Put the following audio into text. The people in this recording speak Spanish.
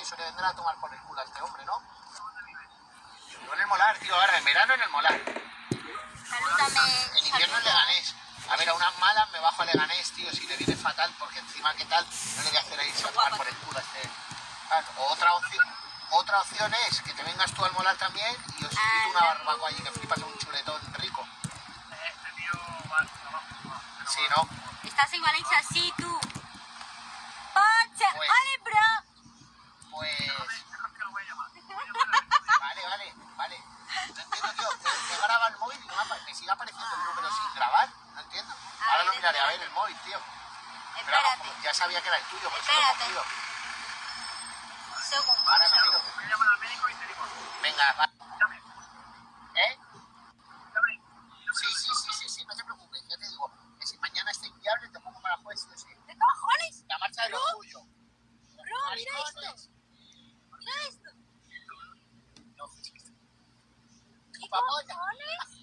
eso le vendrá a tomar por el culo a este hombre, ¿no? Yo en el Molar, tío, ahora en verano en el Molar. Salúdame. En invierno en Leganés. A ver, a unas malas me bajo a Leganés, tío, si le viene fatal, porque encima, ¿qué tal? No le voy a hacer a irse a tomar por el culo a este... Claro, otra opción es que te vengas tú al Molar también y os invito una barbacoa allí, que flipas un chuletón rico. Este tío va abajo. Sí, ¿no? Estás en Valencia, sí, tú. ¡Pacha! Pues- ¡Ole, bro! Pues... Déjame que lo voy a llamar. Vale. No entiendo, tío, que graba el móvil y me sigue apareciendo el número sin grabar. No entiendo. Ahora lo miraré a ver el móvil, tío. Pero vamos, Espérate, ya sabía que era el tuyo, por eso lo he Espérate. cogido. segundo. Ahora me miro. Voy a llamar al médico y te digo. Venga, va. Llame. ¿Eh? Llame. Sí, no te preocupes. Ya te digo, que si mañana está inviable te pongo para juez, sí o sí. ¿Qué cojones? La marcha del orgullo. Bro, mira esto. Mira esto. No, ¿Qué chupapolla. cojones?